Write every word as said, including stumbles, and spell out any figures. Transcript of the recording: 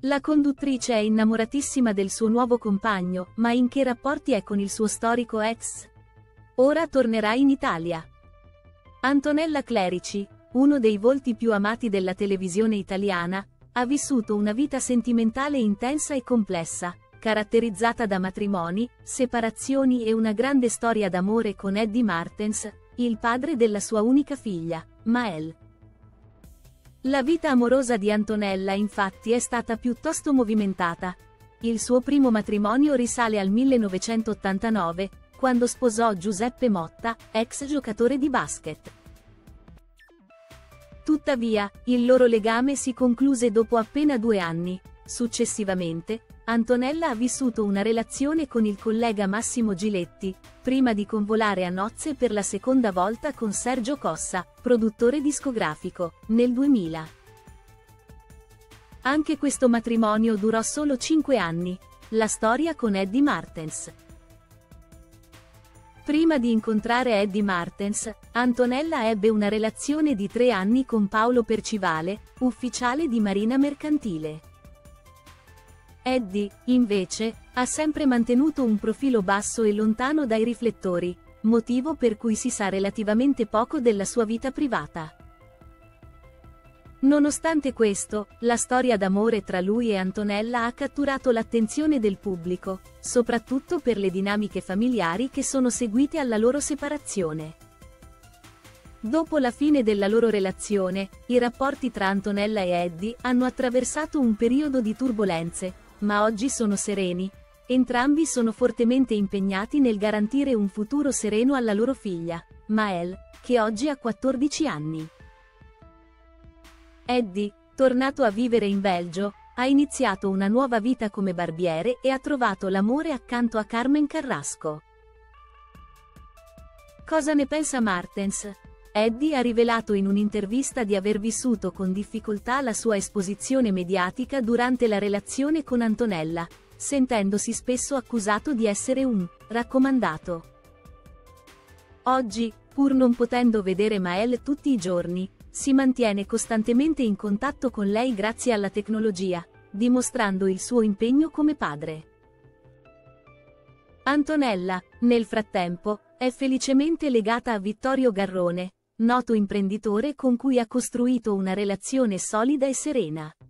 La conduttrice è innamoratissima del suo nuovo compagno, ma in che rapporti è con il suo storico ex? Ora tornerà in Italia. Antonella Clerici, uno dei volti più amati della televisione italiana, ha vissuto una vita sentimentale intensa e complessa, caratterizzata da matrimoni, separazioni e una grande storia d'amore con Eddie Martens, il padre della sua unica figlia, Maëlle. La vita amorosa di Antonella infatti è stata piuttosto movimentata. Il suo primo matrimonio risale al millenovecentottantanove, quando sposò Giuseppe Motta, ex giocatore di basket. Tuttavia, il loro legame si concluse dopo appena due anni. Successivamente, Antonella ha vissuto una relazione con il collega Massimo Giletti, prima di convolare a nozze per la seconda volta con Sergio Cossa, produttore discografico, nel duemila. Anche questo matrimonio durò solo cinque anni. La storia con Eddie Martens. Prima di incontrare Eddie Martens, Antonella ebbe una relazione di tre anni con Paolo Percivale, ufficiale di Marina Mercantile. Eddie, invece, ha sempre mantenuto un profilo basso e lontano dai riflettori, motivo per cui si sa relativamente poco della sua vita privata. Nonostante questo, la storia d'amore tra lui e Antonella ha catturato l'attenzione del pubblico, soprattutto per le dinamiche familiari che sono seguite alla loro separazione. Dopo la fine della loro relazione, i rapporti tra Antonella e Eddie hanno attraversato un periodo di turbolenze, ma oggi sono sereni. Entrambi sono fortemente impegnati nel garantire un futuro sereno alla loro figlia, Maëlle, che oggi ha quattordici anni. Eddie, tornato a vivere in Belgio, ha iniziato una nuova vita come barbiere e ha trovato l'amore accanto a Carmen Carrasco. Cosa ne pensa Martens? Eddie ha rivelato in un'intervista di aver vissuto con difficoltà la sua esposizione mediatica durante la relazione con Antonella, sentendosi spesso accusato di essere un raccomandato. Oggi, pur non potendo vedere Maëlle tutti i giorni, si mantiene costantemente in contatto con lei grazie alla tecnologia, dimostrando il suo impegno come padre. Antonella, nel frattempo, è felicemente legata a Vittorio Garrone, noto imprenditore con cui ha costruito una relazione solida e serena.